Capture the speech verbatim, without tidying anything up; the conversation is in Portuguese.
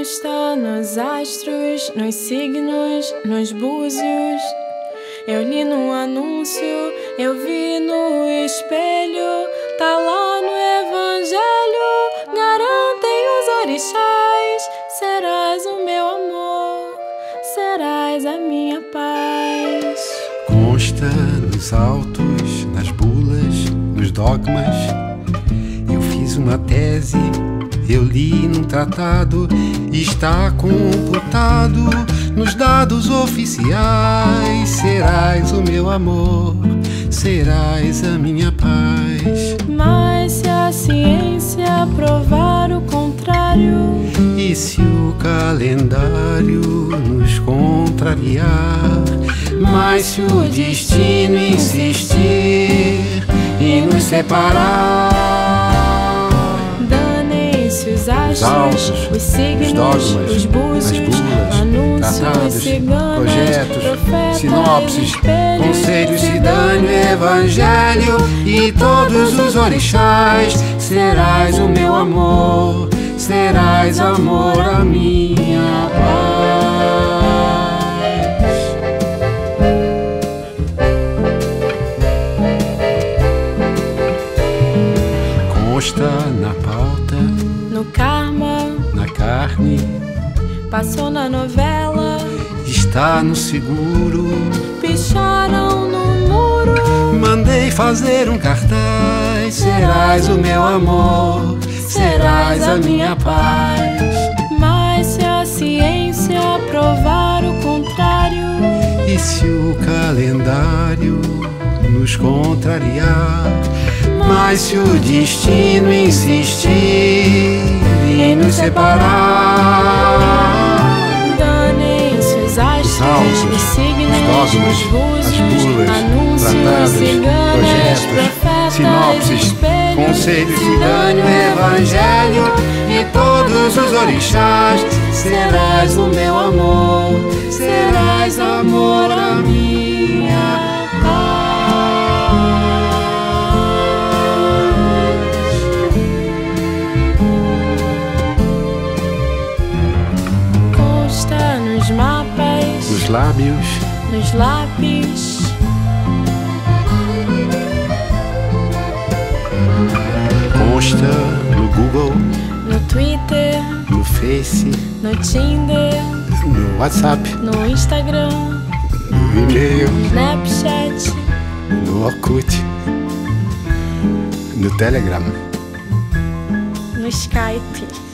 Consta nos astros, nos signos, nos búzios. Eu li no anúncio, eu vi no espelho, tá lá no evangelho, garantem os orixás. Serás o meu amor, serás a minha paz. Consta nos autos, nas bulas, nos dogmas. Eu fiz uma tese, eu li num tratado, está computado nos dados oficiais. Serás o meu amor, serás a minha paz. Mas se a ciência provar o contrário, e se o calendário nos contrariar, mas se o destino insistir em nos separar, danem-se os astros, os, os signos, os dogmas, os búzios, anúncios, ciganos, projetos, profeta, sinopses, espelho, conselhos, se dane o evangelho e todos os orixás. Serás o meu amor, serás amor a minha paz. Consta na pauta, no karma, na carne, passou na novela, está no seguro. picharam no muro. Mandei fazer um cartaz. Serás o meu amor, serás a minha paz. Mas se a ciência provar o contrário, e se o calendário nos contrariar, mas se o destino insistir em nos separar, danem-se os astros, astros, os signos, os dogmas, os búzios, as bulas, anúncios, tratados, ciganos, projetos, profetas, sinopses, espelhos, conselhos, se dane o evangelho e todos os orixás. Serás o meu amor, serás amor a minha paz. Consta nos mapas, nos lábios, nos lápis, consta no Google, no Twitter, no Face, no Tinder, no WhatsApp, no Instagram, no e-mail, Snapchat, no Orkut, no Telegram, no Skype.